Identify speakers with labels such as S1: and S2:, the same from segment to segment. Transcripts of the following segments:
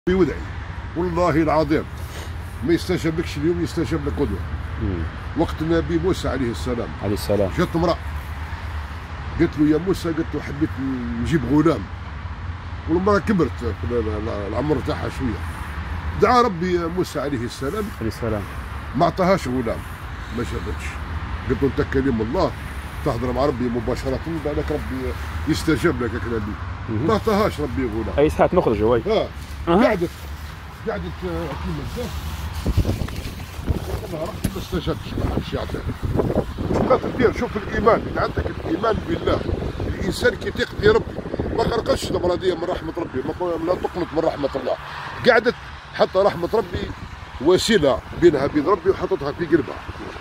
S1: ويدعي والله العظيم ما يستجاب لكش اليوم، يستجاب لك غدوه. وقت النبي موسى عليه السلام جات امراه قالت له يا موسى، قالت له حبيت نجيب غلام، والمراه كبرت العمر تاعها شويه. دعا ربي موسى عليه السلام ما عطاهاش غلام، ما جابتش. قلت له انت كلم الله تهضر مع ربي مباشره، بالك ربي يستجاب لك كنبي. ما عطاهاش ربي غلام.
S2: اي ساعه نخرج هواي
S1: قعدت كيما هكا ربي ما استجابش، ما حبش يعطيها. خاطر دير شوف الايمان، اذا عندك الايمان بالله الانسان كي يثق في ربي ما خرقش المراه دي من رحمه ربي، لا تقنط من رحمه الله. قعدت حتى رحمه ربي وسيله بينها وبين ربي وحطتها في قلبها.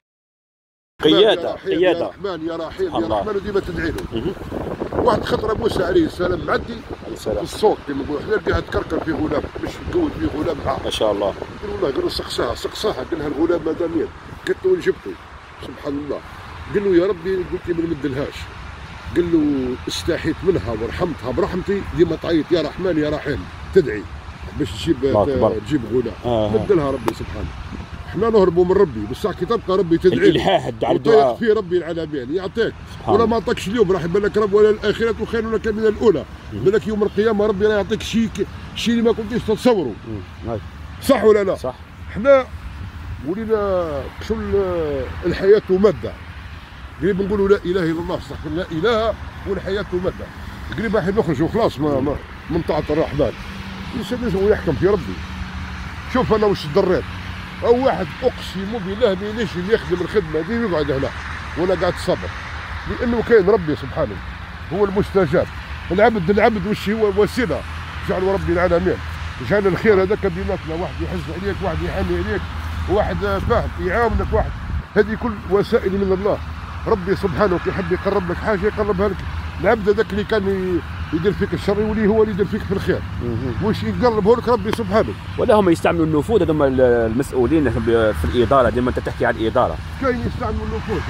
S2: قياده
S1: يا رحمن يا رحيم يا رحمن، وديما تدعي له. واحد خطره موسى عليه السلام معدي في السوق كما نقولوا احنا، لقاها تكركر في غلام باش يتزوج فيه غلام معاه
S2: ما شاء الله.
S1: قال والله، قال له سقساها قال لها الغلام ماذا مين؟ قالت له وين جبته؟ سبحان الله. قال له يا ربي قلت لي ما نمدلهاش. قال له استحيت منها ورحمتها برحمتي، ديما تعيط يا رحمن يا رحيم تدعي باش تجيب غلام. مدلها ربي سبحانه. احنا نهربوا من ربي، بصح كي تبقى ربي تدعي
S2: الالحاح على الدعاء
S1: في ربي العالمين يعطيك، ولا ما عطاكش اليوم راح يبان لك رب، ولا الاخره خير لك من الاولى. يبان لك يوم القيامه ربي راح يعطيك شيء اللي ما كنتيش تتصوروا. صح ولا لا؟
S2: صح.
S1: احنا ولينا شو الحياه ماده، قريب نقولوا لا اله الا الله، استغفر لا اله والحياه ماده. قريب راح نخرجوا خلاص من طاعه الرحمن. الانسان لازم يحكم في ربي. شوف انا واش ضريت، او واحد اقسم بالله ما ينجم يخدم الخدمه دي ويقعد هنا وانا قاعد صبر، لانه كاين ربي سبحانه هو المستجاب. العبد وش هو؟ وسيله جعل ربي العالمين، جعل الخير هذاك بيناتنا، واحد يحز عليك، واحد يحني عليك، واحد فاهم يعاونك، واحد هذه كل وسائل من الله. ربي سبحانه كي يحب يقرب لك حاجه يقربها لك. العبد هذاك اللي كان يدير فيك الشر يولي هو اللي يدير فيك في الخير، واش يقربه لك ربي سبحانه.
S2: ولا هم يستعملوا النفوذ هذوما المسؤولين في الاداره، ديما انت تحكي عن الاداره.
S1: كاين يستعملوا النفوذ،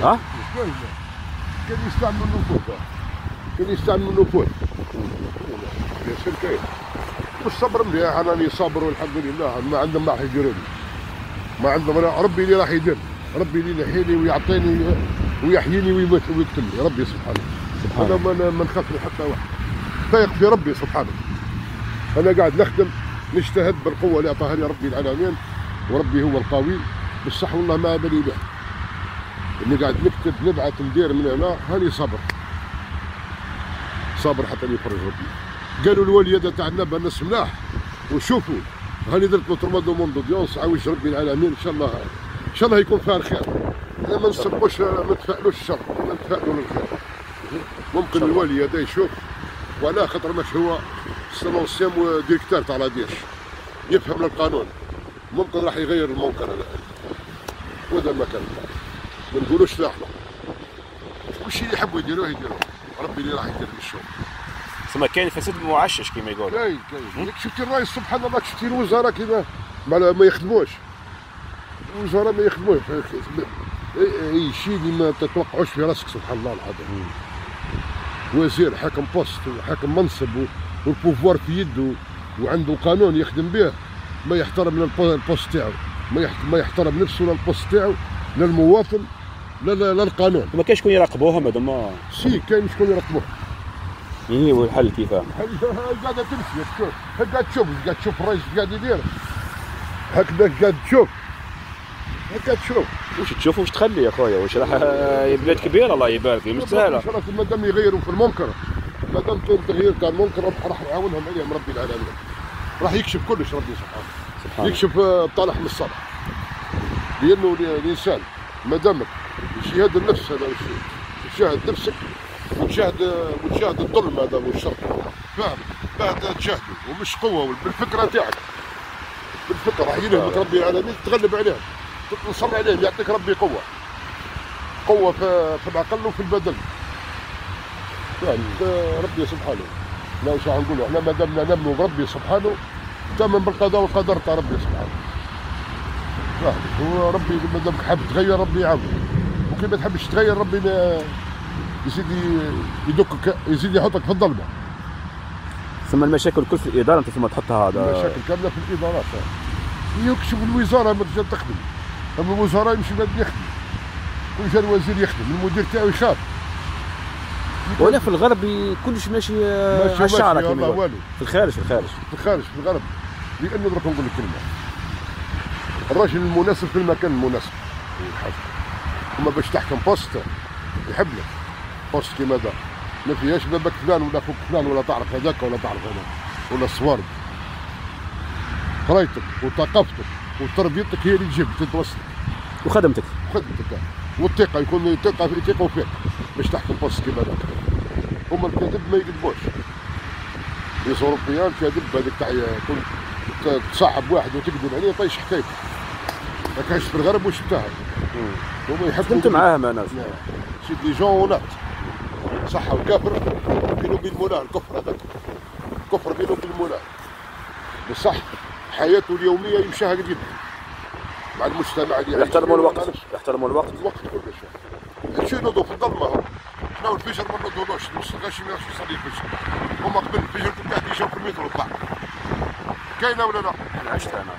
S1: كاين يستعملوا النفوذ، كاين يستعملوا النفوذ. يا سير كاين. والصبر مليح، انا راني صابر والحمد لله. ما عندهم ما راح يديروا لي، ما عندهم. ربي اللي راح يدير، ربي اللي يحييني ويعطيني ويحييني ويكتب لي، ربي سبحانه. انا ما نخاف من حتى واحد، ثايق في ربي سبحانه. انا قاعد نخدم نجتهد بالقوه اللي اعطاها لي ربي العالمين، وربي هو القوي. بالصح والله ما بالي به اني قاعد نكتب نبعث ندير من هنا، هاني صابر حتى يفرج ربي. قالوا الوالده تاع النبى الناس ملاح، وشوفوا هاني درت له ترمى دوموند دوديونس، عاوج ربي العالمين ان شاء الله يكون فيها الخير. احنا ما نسبوش ما نتفائلوش الشر، ما نتفائلوا للخير. ممكن الوالي هذا يشوف، وعلى خاطر ماش هو سيام ديريكتور تاع لاديش يفهم القانون، ممكن راح يغير المنكر هذا، وهذا المكان ما نقولوش لا. احنا وش اللي يحبوا يديروه ربي اللي راح يدير الشغل.
S2: ثم كاين فساد معشش كما يقولوا.
S1: كاين شفتي الرئيس سبحان الله، شفتي الوزراء كذا ما يخدموش، الوزراء ما يخدموش. اي شيء اللي ما تتوقعوش في راسك سبحان الله العظيم. وزير حاكم بوست وحاكم منصب والبوفوار في يده وعنده قانون يخدم به، ما يحترم البوست تاعو، ما يحترم نفسه لا البوست تاعو لا المواطن لا القانون.
S2: ما كاين شكون يراقبوهم هذوما؟
S1: سي كاين شكون يراقبوه.
S2: ايه والحل كيفاه؟
S1: قاعده تمشي قاعد تشوف الرئيس قاعد يدير هكذا، قاعد تشوف
S2: واش تشوف واش تخلي يا خويا، واش راح بلاد كبيره الله يبارك فيه، مش سهله.
S1: مادام يغيروا في المنكر، مادام كاين تغيير تاع المنكر راح يعاونهم عليهم ربي العالمين، راح يكشف كلش ربي سبحانه. يكشف طالح من الصالح، لانه الانسان مادامك يشاهد النفس هذا تشاهد نفسك وتشاهد الظلم هذا والشر، فاهم؟ بعد تشاهده ومش قوه بالفكره تاعك، بالفكره راح يلهمك ربي العالمين تتغلب عليهم، تنصر عليهم، يعطيك ربي قوه في العقل وفي البدن. يعني ربي سبحانه. لا واش راح نقولوا احنا ما دامنا نامنوا بربي سبحانه، تامن بالقضاء والقدر تاع ربي سبحانه. هو ربي ما دامك حاب تغير ربي يعاونك، وكي ما تحبش تغير ربي يزيد يدكك، يزيد يحطك في الظلمه.
S2: ثم المشاكل الكل في الاداره انت ثم تحطها هذا.
S1: المشاكل كامله في الادارات. يكشف الوزاره ما تجي تخدم، اما الوزراء يمشي بلاد يخدم، كل جا الوزير يخدم، المدير تاعو يخاف.
S2: ولا في الغرب كلش ماشي على الشعره كما
S1: والله والو.
S2: في الخارج
S1: في الغرب. لانه درك نقول لك كلمه، الراجل المناسب في المكان المناسب هو الحاجه. اما باش تحكم بوست يحب لك بوست كيما هذا، ما فيهاش بابك فلان ولا خوك فلان ولا تعرف هذاك ولا تعرف هذاك ولا صوارد. قرايتك وثقافتك وتربيتك هي اللي تجيب تتوصلك.
S2: وخدمتك
S1: والثقه يكون يثقوا فيك باش تحكم بوست كيما هذاك. هما الكذب ما يكذبوش. لي زوروبيان كذب هذاك تاع يكون تصاحب واحد وتكذب عليه طيش حكايتك. راك عشت في الغرب وشفتها. هما يحبوا.
S2: خدمت معاهم انا.
S1: سيد لي جون اونات. صح وكافر بينو وبين مولاه الكفر هذاك. الكفر بينو وبين مولاه. بصح حياته اليوميه يمشيها جدا. مع المجتمع اللي
S2: يحترموا الوقت. الوقت
S1: كل شيء. نمشي نوضوا في الظلمه. حنا الفجر ما نوضولوش، نص الغاشي ما يعرفش يصلي الفجر. هما قبل الفجر كنت قاعد يجاو في المترو وطلع. كاينه ولا لا؟
S2: انا عشت انا.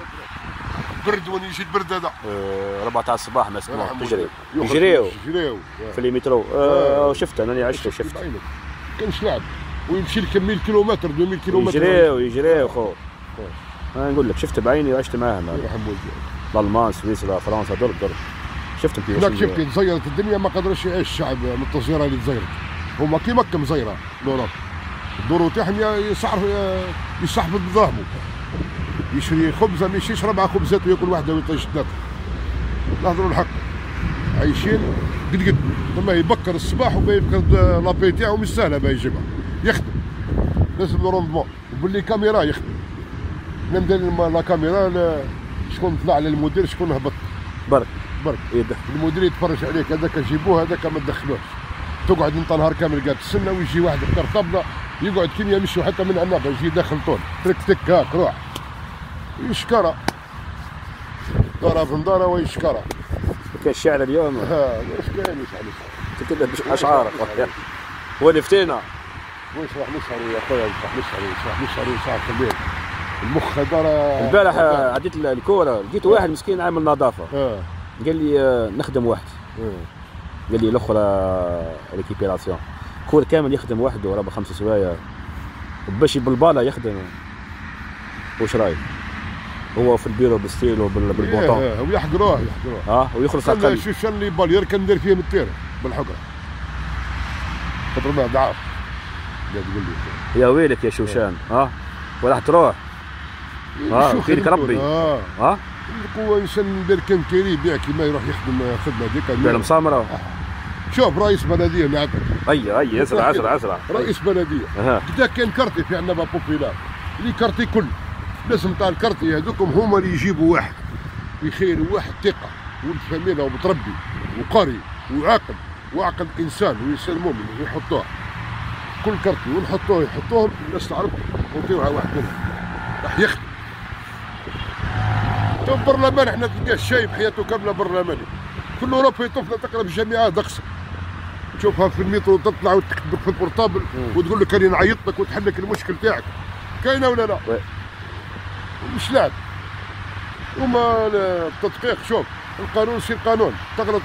S1: برد وين يجي البرد هذا؟
S2: 4 تاع الصباح ناس تجري.
S1: يجريو
S2: في المترو. شفت انا اللي عشت وشفت.
S1: كانش لعب ويمشي لك 1000 كيلومتر 2000 كيلومتر.
S2: يجريو خو. انا نقول لك شفت بعيني وعشت معاهم. الالمان سويسرا فرنسا درب شفت كيفاش.
S1: هناك شفت تزيرت الدنيا ما قدرش يعيش الشعب من التزييره اللي تزيرت. هما كيما مزيره لوروب. الدور تاعهم يصحبوا بذهبه. يشري خبزه ما يشريش 4 خبزات وياكل واحده ويطيش 3. نهضروا الحق. عايشين قد ثم يبكر الصباح ويبكر لابي تاعو مش سهله باه يجيبها. يخدم. لازم روندمون وباللي كاميرا يخدم. ندير لا كاميرا شكون طلع للمدير شكون هبط.
S2: برك
S1: المدير يتفرج عليك هذاك جيبوه هذاك ما تدخلوش. تقعد انت نهار كامل قاعد تستنى ويجي واحد بكر طبله يقعد كيما يمشي حتى من عنابه يجي داخل طول تك تك هاك روح يشكره ضرب من داره ويشكره.
S2: كاين الشعر اليوم.
S1: واش كاين يسعى
S2: تكتب اشعار هو اللي فتينا.
S1: واش راح نسهروا يا خويا راح نسهروا ساعه في الليل. المخ دار.
S2: البارح عديت الكوره لقيت واحد مسكين عامل نظافه. قال لي نخدم واحد. قال لي الاخرى ريكيبيراسيون. كور كامل يخدم وحده وراه ب5 سوايع باش بالباله يخدم. واش رايك؟ هو في البيرو بالستيل بالبوطون.
S1: ويحقروه
S2: ويخلص اقل.
S1: شوف اللي بالير كان ندير فيه من التير بالحقره. خاطر ما ضعف. قاعد يقول لي
S2: يا ويلك يا شوشان. وراح تروح. فيك ربي.
S1: القوة إنسان ندير كان كيري يبيع كيما يروح يخدم خدمة هذيك.
S2: بيع المسامرة.
S1: شوف رئيس بلدية نعطيك.
S2: أي أسرع.
S1: رئيس بلدية. كدا كان كارتي في عندنا بوبيلار. اللي كارتي كل. لازم تاع الكارتي هذوكم هما اللي يجيبوا واحد. يخيروا واحد ثقة ولد فاميلة ومتربي وقاري وعاقل وعقل إنسان وإنسان مؤمن ويحطوه. كل كارتي يحطوهم الناس تعرف ونعطيوها واحد منهم. راح يخدم. برلمان احنا تلقاه شايب حياته كامله برلماني. في اوروبا طفله تقرا في الجامعات اقصى. تشوفها في المترو تطلع وتكتبك في البورتابل وتقول لك راني نعيط لك وتحل لك المشكل تاعك. كاينه ولا لا؟ مش لعب. وما التدقيق شوف القانون سي القانون تغلط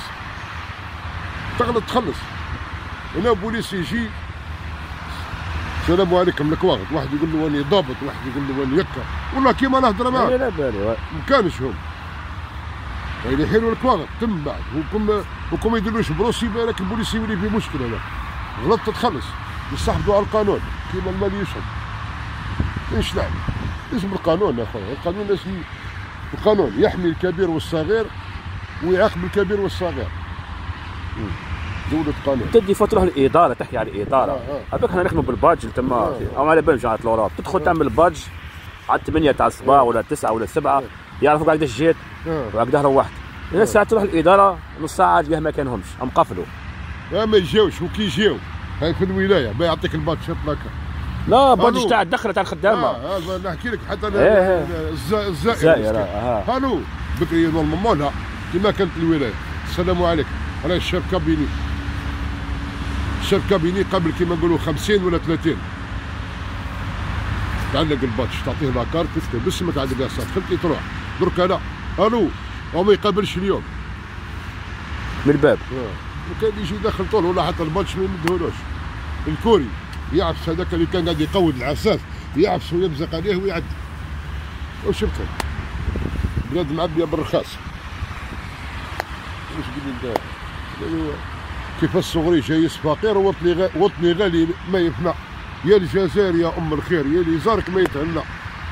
S1: تخلص. هنا بوليس يجي السلام عليكم الكواغط واحد يقول له واني ضابط واحد يقول له واني يكا والله كيما نهضر معاه
S2: لا بالي
S1: ما كانش هم يعني يحيلوا الكواغط تم بعد وكم ما يديروش بروسي بالك البوليس يولي في مشكله. لا غلطت تخلص يصاحبوا على القانون كيما المال يشرب. ايش لعب لازم القانون يا خويا. القانون لازم القانون يحمي الكبير والصغير ويعاقب الكبير والصغير. دولة قانون.
S2: تدي فترة الإدارة تحكي على الإدارة. هذاك احنا نخدموا بالباج تما أو على بالنا جامعة الأوراق تدخل تعمل باج على 8 تاع الصباح ولا 9 ولا 7 يعرفوك هكذا جيت وهكذا روحت. إذا ساعة تروح الإدارة نص ساعة تلقاه ما كانهمش هم قفلوا.
S1: ما يجيوش وكي يجيو هاي في الولاية ما يعطيك الباج شط لك.
S2: لا باج تاع الدخلة تاع الخدامة.
S1: هذا نحكي لك حتى الزائر. هانو بكري نورمالمون لا كيما كانت الولاية. السلام عليكم. أنا الشاب كابيني قبل كيما نقولوا 50 ولا 30 تعلق الباتش تعطيه لاكارت تكتب باسمك عند اليسار خلتي تروح درك لا الو وما يقابلش اليوم
S2: من الباب.
S1: وكان يجي داخل طول ولا حتى الباتش ما يمدهولوش. الكوري يعفس هذاك اللي كان قاعد يقود العفاف يعفس ويبزق عليه ويعدي. وشفتها بلاد معبيه بالرخاص. واش قلنا ندير؟ كيف الصغري جاي فقير وطني غالي ما يفنى. يا الجزائر يا ام الخير يا اللي زارك ما يتهنى.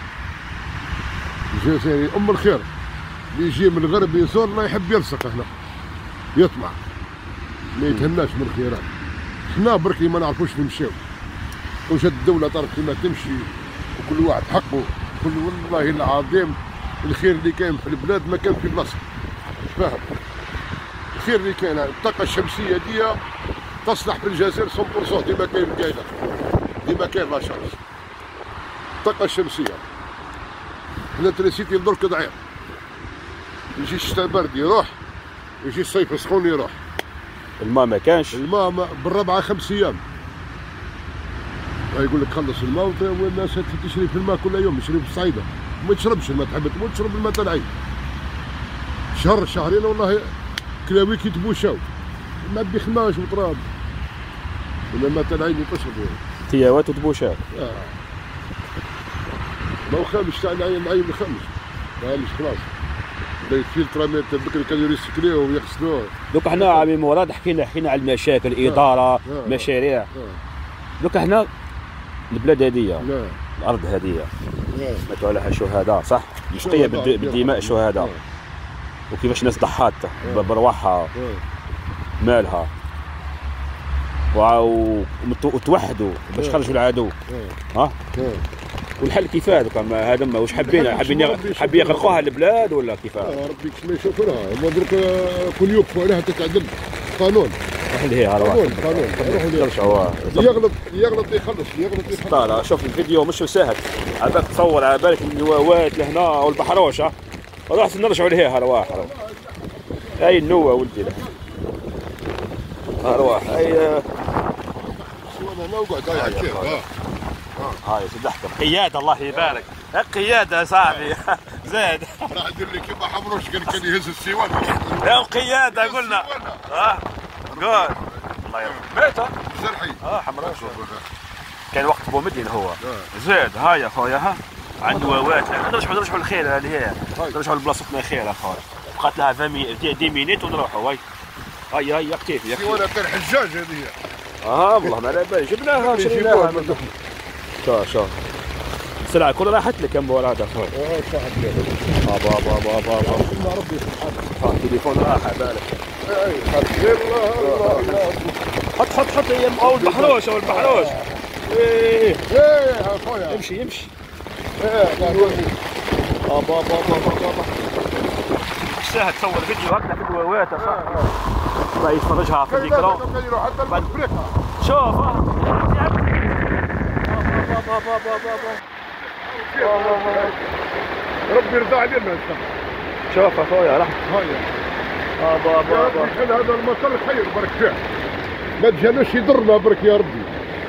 S1: الجزائري ام الخير اللي يجي من الغرب يزورنا يحب يلصق هنا يطمع ما يتهناش من الخيرات. حنا بركي ما نعرفوش نمشيو وجات الدولة طرف كيما تمشي وكل واحد حقه. كل والله العظيم الخير اللي كاين في البلاد ما كان في بلاصتو. فاهم؟ الخير اللي كاين الطاقة الشمسية دي تصلح في الجزائر 100% ديما كاين كاينة ديما كاين لا شانس. الطاقة الشمسية الالكتريسيتي درك ضعيف. يجي الشتا برد يروح يجي الصيف سخون يروح.
S2: الماء ما كانش.
S1: الماء بالربعة 5 أيام. يقول لك خلص الماء والناس تشري في الماء كل يوم تشري في الصعيدة ما تشربش الماء تحب تموت تشرب الماء تاع العين. شهر شهرين والله كلاويك يتبوشاو ما بيخماش وتراب ولا الماء تاع العين تشربوا
S2: تياوات وتبوشاو.
S1: ما هو خامش تاع العين الخامش ماهيش خلاص الفلترات بكري كانوا يريسيكليوه ويغسلوه.
S2: دوك حنا عمي مراد حكينا على المشاكل الاداره مشاريع. دوك حنا البلاد هذيا الارض هذيا ماتوا عليها شهداء صح؟ مشقيه بالدماء شهداء وكيفاش الناس ضحات برواحها مالها وتوحدوا باش خرجوا العدو. ها والحل كيفاه دوك هذا واش حابين يغرقوها البلاد ولا كيفاه؟
S1: ربي ما يشوف لها هما درك كل يوقفوا عليها تتعدل قانون.
S2: خليه هذا واحد
S1: قانون يغلط يخلص
S2: طالع شوف الفيديو مش سهل عباك تصور على بالك النواوات لهنا والبحروش. روح نرجعوا لهيه رواح هاي النوة ولدي له رواح هاي
S1: انا وقعد هاي كيف
S2: هاي صدحكم قيادة الله يبارك قيادة يا صاحبي زاد
S1: راح ندير لك كيما حمروش كان يهز السيوان
S2: لا قيادة قلنا قول الله يرحمه مات
S1: زرحي
S2: حمروش كان وقت بومدين هو زاد هاي يا خويا ها عنده ووات نرجعوا للخير هذه هي نرجعوا لبلاصتنا خير اخويا بقات لها 10 مينيت ونروحوا هاي يا كتيف يا اخي
S1: ولا كان حجاج هذه
S2: والله ما على بالي جبناها شريناها شوف السلعه كلها راحت لك يا مراد اخويا
S1: صاحب
S2: بابا
S1: ربي سبحانه
S2: التليفون راح بالك
S1: الله
S2: حط يا او البحروش ايه
S1: اخويا
S2: يمشي
S1: بابا
S2: سهل تصور فيديو هكذا في الدواوات الله يتفرجها في الإكران بعد شوف
S1: ربي يرضى علينا
S2: شوف اخويا راح
S1: بابا هذا المطر خير برك فيه ما تجيناش يضرنا برك يا ربي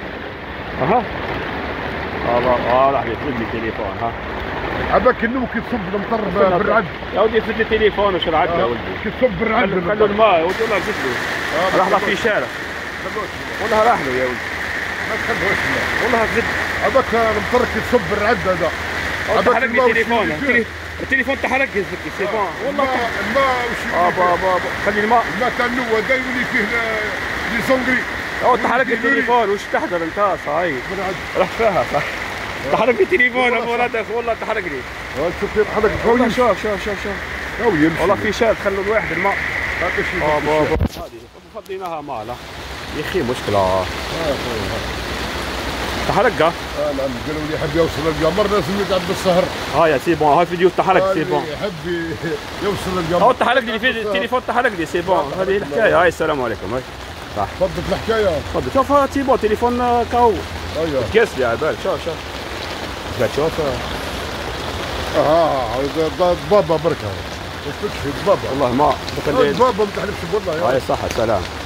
S2: راح يفرد لي التليفون
S1: عباك النو كي تصب المطر بالرعد
S2: يا ودي يفرد لي التليفون وش العد يا ولدي
S1: كي تصب بالرعد
S2: خلوا الماء ودي والله قلت له راح في شارع والله راح له يا ولدي
S1: ما تخلوش
S2: والله زد
S1: عباك المطر كي تصب بالرعد هذا
S2: عباك التليفون التليفون تحرق يزك التليفون والله
S1: الماء وش
S2: بابا خلي الماء
S1: تاع النوة دا يولي فيه لي زونغري
S2: تحرق التليفون وش تحضر انت صاي راح فيها صح تحرق لي التليفون ابو ولد والله تحرق لي
S1: شوف كيف حرق
S2: والله شوف والله في شاد خلوا الواحد الماء بابا هذه فضيناها ماء لا يا اخي مشكله تحرقها
S1: نعم قالوا لي يحب يوصل القمر لازم يتعب بالسهر
S2: يا سي بون هاي فيديو تحرق سي بون
S1: يحب يوصل القمر
S2: تحرق لي في التليفون تحرق لي سي بون هذه الحكايه هاي السلام عليكم هاي صح
S1: تفضل الحكايه
S2: تفضل شوف سي بون تليفون كاو كاس لي على بالك شوف تشوف
S1: بابا بركه تكفي بابا
S2: والله ما
S1: بابا ما تحلفش بالله
S2: هاي صح سلام